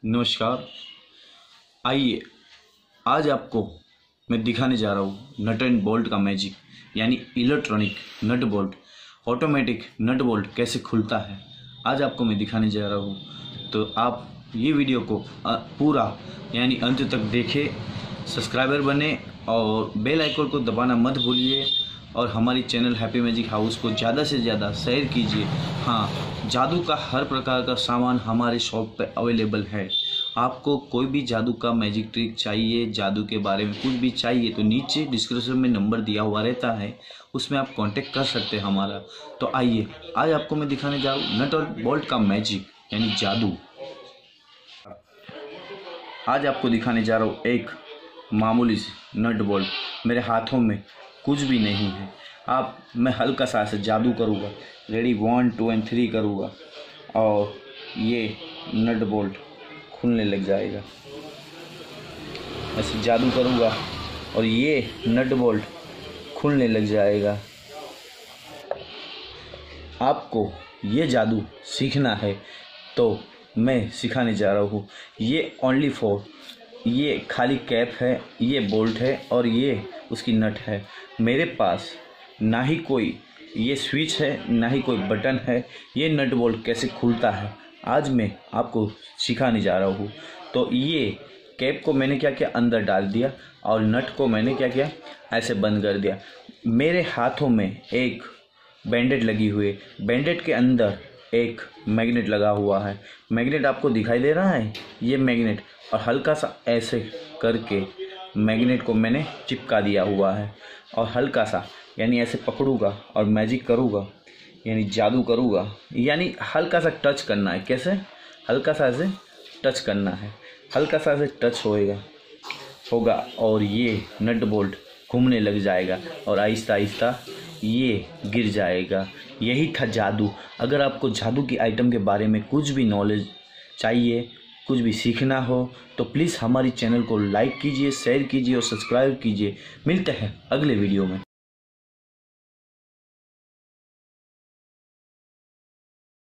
नमस्कार। आइए आज आपको मैं दिखाने जा रहा हूँ नट एंड बोल्ट का मैजिक, यानी electronic nut bolt, automatic nut bolt कैसे खुलता है। आज आपको मैं दिखाने जा रहा हूँ, तो आप ये वीडियो को पूरा यानी अंत तक देखें, सब्सक्राइबर बने और बेल आइकन को दबाना मत भूलिए और हमारी चैनल हैप्पी मैजिक हाउस को ज़्यादा से ज़्यादा शेयर कीजिए। हाँ, जादू का हर प्रकार का सामान हमारे शॉप पे अवेलेबल है। आपको कोई भी जादू का मैजिक ट्रिक चाहिए, जादू के बारे में कुछ भी चाहिए, तो नीचे डिस्क्रिप्शन में नंबर दिया हुआ रहता है, उसमें आप कांटेक्ट कर सकते हैं हमारा। तो आइए आज आपको मैं दिखाने जा रहा हूँ नट और बोल्ट का मैजिक यानी जादू। आज आपको दिखाने जा रहा हूँ एक मामूली सी नट बोल्ट। मेरे हाथों में कुछ भी नहीं है। मैं हल्का सा ऐसे जादू करूँगा, रेडी 1 2 एंड 3 करूँगा और ये नट बोल्ट खुलने लग जाएगा। ऐसे जादू करूँगा और ये नट बोल्ट खुलने लग जाएगा। आपको ये जादू सीखना है तो मैं सिखाने जा रहा हूँ। ये ओनली फॉर, ये खाली कैप है, ये बोल्ट है और ये उसकी नट है। मेरे पास ना ही कोई ये स्विच है ना ही कोई बटन है। ये नट बोल्ट कैसे खुलता है आज मैं आपको सिखाने जा रहा हूँ। तो ये कैप को मैंने क्या किया, अंदर डाल दिया और नट को मैंने क्या किया, ऐसे बंद कर दिया। मेरे हाथों में एक बैंडेड लगी हुई है, बैंडेड के अंदर एक मैग्नेट लगा हुआ है। मैग्नेट आपको दिखाई दे रहा है, ये मैग्नेट, और हल्का सा ऐसे करके मैग्नेट को मैंने चिपका दिया हुआ है और हल्का सा यानी ऐसे पकड़ूंगा और मैजिक करूँगा यानी जादू करूँगा, यानी हल्का सा टच करना है। कैसे? हल्का सा ऐसे टच करना है, हल्का सा ऐसे टच होगा और ये नट बोल्ट घूमने लग जाएगा और आहिस्ता आहिस्ता ये गिर जाएगा। यही था जादू। अगर आपको जादू की आइटम के बारे में कुछ भी नॉलेज चाहिए, कुछ भी सीखना हो, तो प्लीज़ हमारी चैनल को लाइक कीजिए, शेयर कीजिए और सब्सक्राइब कीजिए। मिलते हैं अगले वीडियो में।